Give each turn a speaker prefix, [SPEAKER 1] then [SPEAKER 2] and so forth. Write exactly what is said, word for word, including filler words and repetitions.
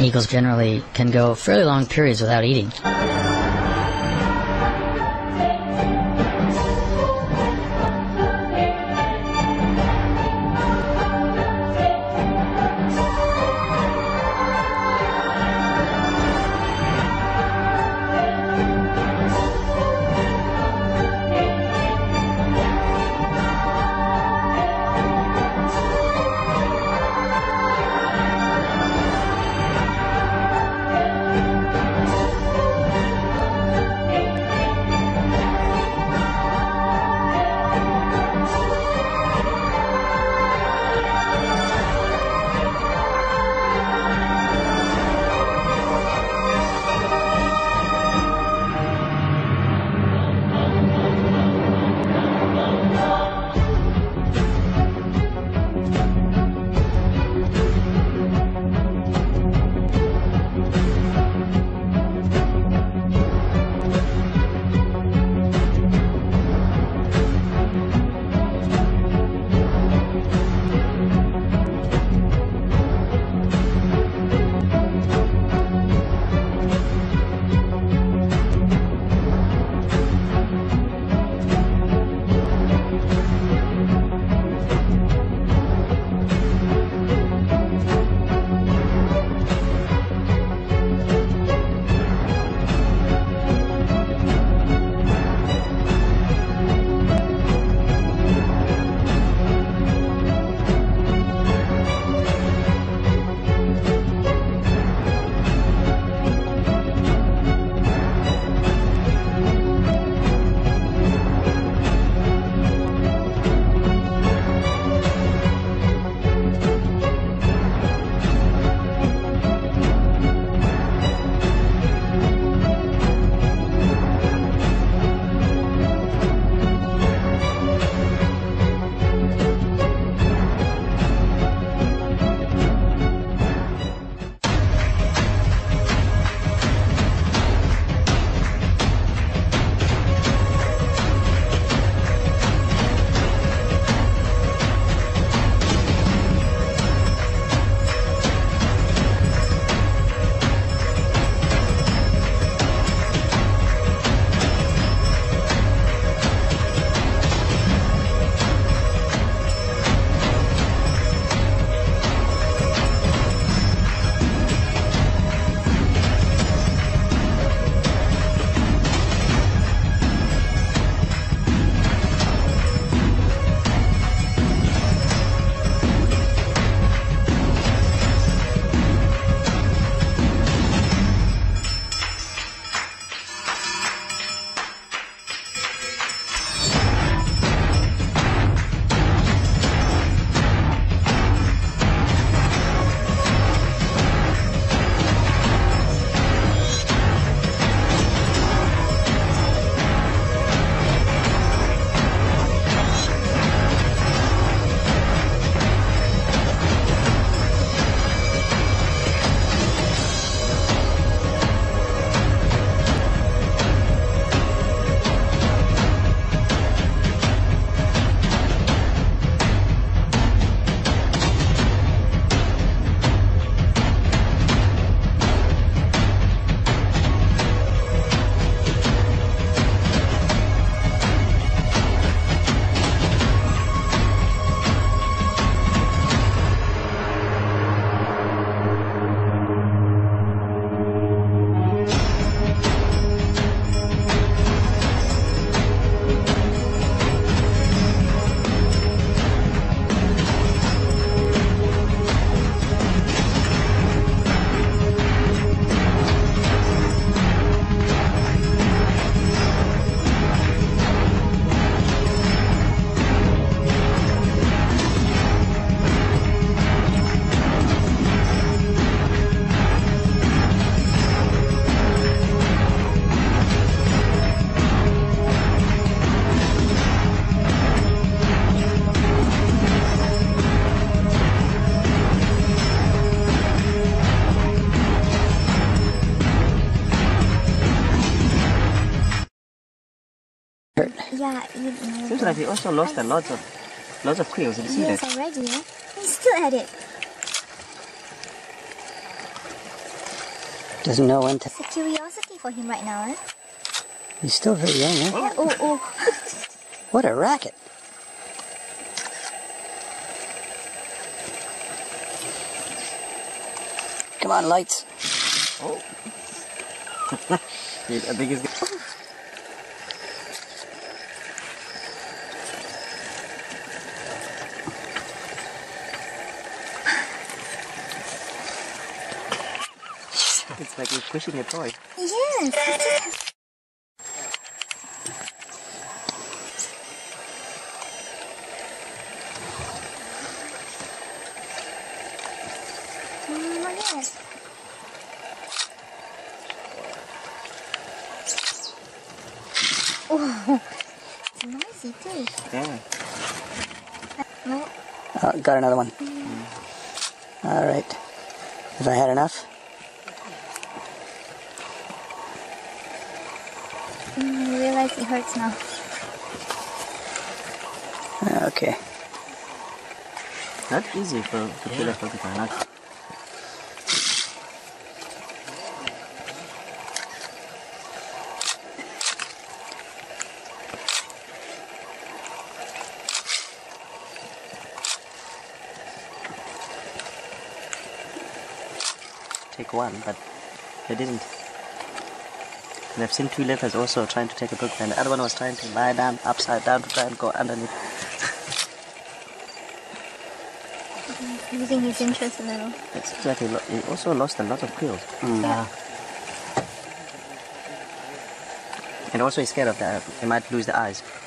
[SPEAKER 1] eagles generally can go fairly long periods without eating.
[SPEAKER 2] Yeah, you know.
[SPEAKER 3] Seems like he also lost a lot of lots of quills. Did you see
[SPEAKER 2] yes,
[SPEAKER 3] that?
[SPEAKER 2] already. Yeah? He's still at it. Doesn't know when to.
[SPEAKER 4] It's a curiosity for him right now, eh?
[SPEAKER 2] He's still very young, eh?
[SPEAKER 4] Yeah, oh, oh.
[SPEAKER 2] What a racket. Come on, lights.
[SPEAKER 3] Oh. I think he's good. It's like you're pushing a toy.
[SPEAKER 4] Yes. Oh, yes. Oh, it's noisy too.
[SPEAKER 3] Yeah.
[SPEAKER 4] No.
[SPEAKER 2] Oh, got another one. All right. Have I had enough?
[SPEAKER 4] Mm, I realize it hurts now.
[SPEAKER 2] Okay.
[SPEAKER 3] Not easy for to kill a porcupine. Not. Take one, but they didn't. And I've seen two leopards also trying to take a porcupine. The other one was trying to lie down upside down to try and go underneath.
[SPEAKER 4] Losing his interest a little.
[SPEAKER 3] It seems like he, lo he also lost a lot of quills.
[SPEAKER 2] Mm.
[SPEAKER 1] Yeah.
[SPEAKER 3] And also he's scared of that. He might lose the eyes.